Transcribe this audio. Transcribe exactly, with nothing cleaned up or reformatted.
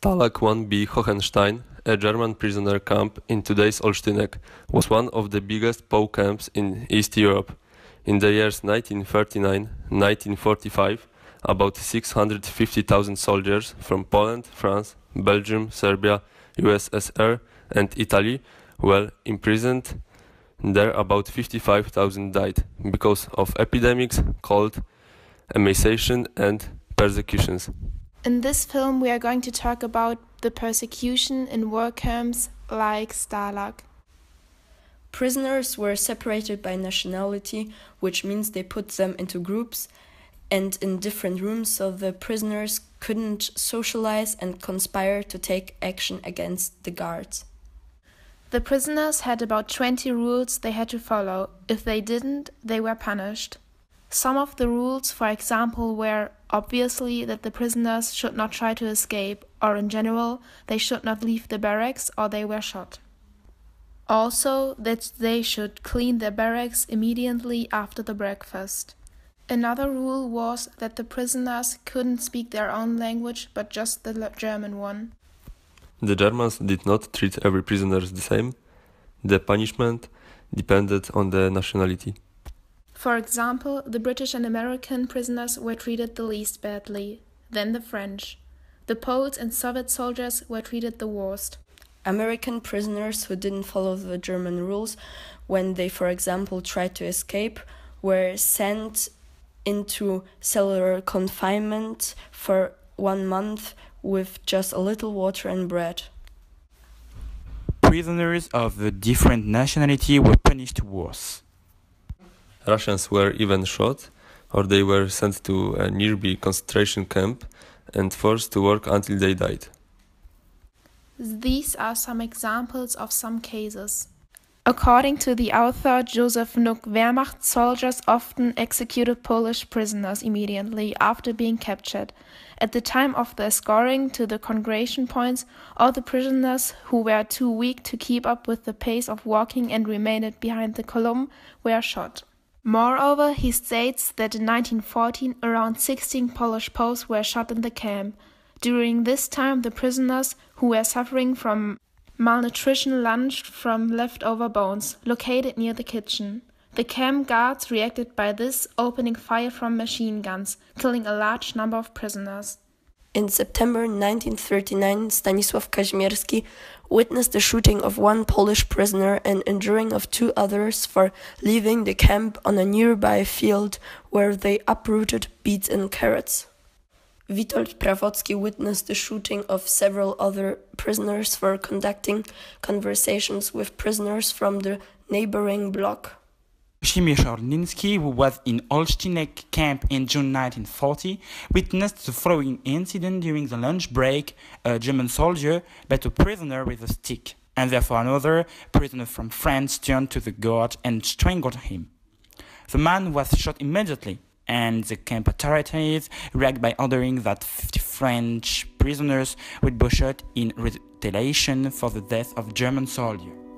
Stalag one B Hohenstein, a German prisoner camp in today's Olsztynek, was one of the biggest P O camps in East Europe. In the years nineteen thirty-nine to nineteen forty-five, about six hundred fifty thousand soldiers from Poland, France, Belgium, Serbia, U S S R and Italy were imprisoned. There about fifty-five thousand died because of epidemics, cold, emaciation and persecutions. In this film we are going to talk about the persecution in war camps like Stalag. Prisoners were separated by nationality, which means they put them into groups and in different rooms so the prisoners couldn't socialize and conspire to take action against the guards. The prisoners had about twenty rules they had to follow. If they didn't, they were punished. Some of the rules, for example, were obviously that the prisoners should not try to escape, or in general, they should not leave the barracks or they were shot. Also, that they should clean their barracks immediately after the breakfast. Another rule was that the prisoners couldn't speak their own language, but just the German one. The Germans did not treat every prisoner the same. The punishment depended on the nationality. For example, the British and American prisoners were treated the least badly, then the French. The Poles and Soviet soldiers were treated the worst. American prisoners who didn't follow the German rules, when they, for example, tried to escape, were sent into cellular confinement for one month with just a little water and bread. Prisoners of the different nationality were punished worse. Russians were even shot, or they were sent to a nearby concentration camp and forced to work until they died. These are some examples of some cases. According to the author Joseph Nuk, Wehrmacht soldiers often executed Polish prisoners immediately after being captured. At the time of the escorting to the congregation points, all the prisoners who were too weak to keep up with the pace of walking and remained behind the column were shot. Moreover, he states that in nineteen fourteen around sixteen Polish Poles were shot in the camp. During this time, the prisoners who were suffering from malnutrition lunched from leftover bones located near the kitchen. The camp guards reacted by this, opening fire from machine guns, killing a large number of prisoners. In September nineteen thirty-nine, Stanisław Kazimierski witnessed the shooting of one Polish prisoner and injuring of two others for leaving the camp on a nearby field where they uprooted beets and carrots. Witold Prawocki witnessed the shooting of several other prisoners for conducting conversations with prisoners from the neighboring block. Kazimierz Orliński, who was in Olsztynek camp in June nineteen forty, witnessed the following incident during the lunch break. A German soldier beat a prisoner with a stick, and therefore another prisoner from France turned to the guard and strangled him. The man was shot immediately, and the camp authorities reacted by ordering that fifty French prisoners would be shot in retaliation for the death of German soldiers.